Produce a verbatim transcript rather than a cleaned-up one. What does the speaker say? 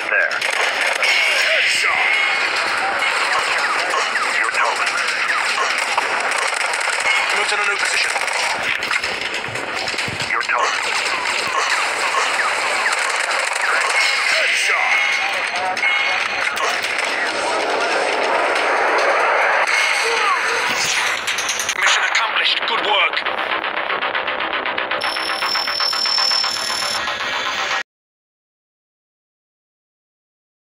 there. Headshot! Your helmet. Moved in a new position.